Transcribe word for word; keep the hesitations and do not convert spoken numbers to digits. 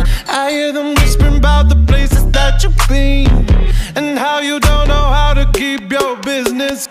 I hear them whispering about the places that you've been, and how you don't know how to keep your business